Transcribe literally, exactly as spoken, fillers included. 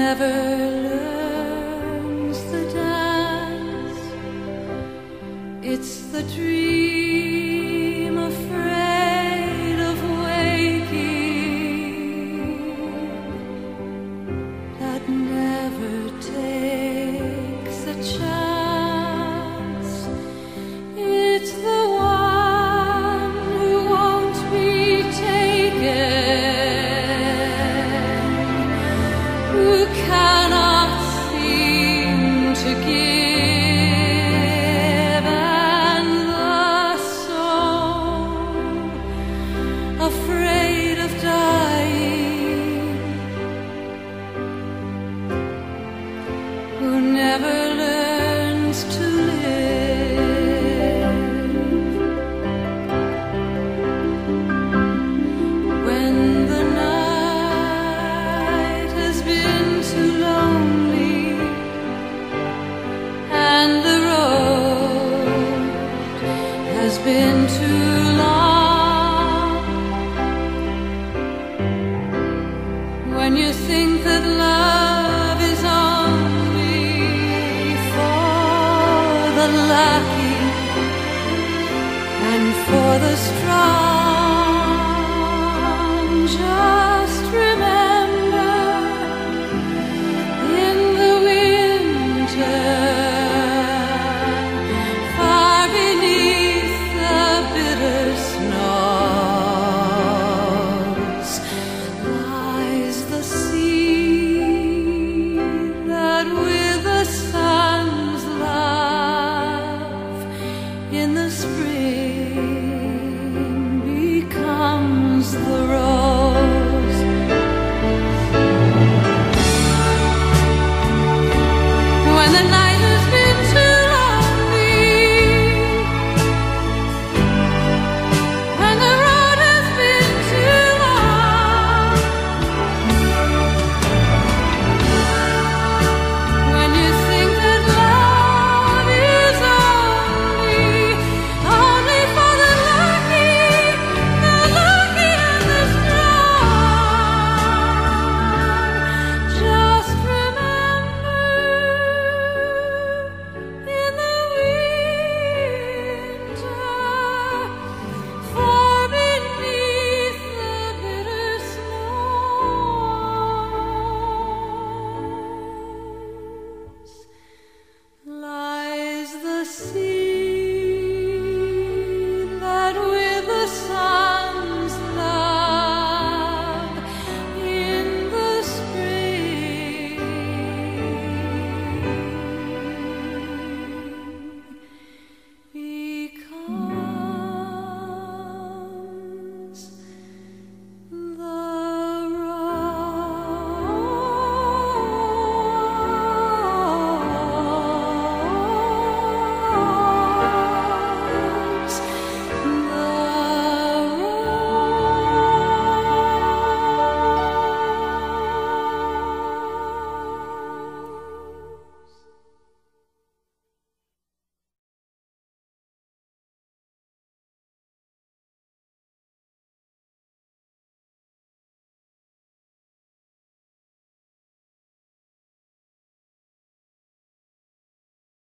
never learns the dance. It's the dream afraid of waking that never takes a chance. It's the one who won't be taken, who cannot seem to give, and the soul afraid of dying, who never learns to live. When the night has been too lonely and the road has been too long, when you think that love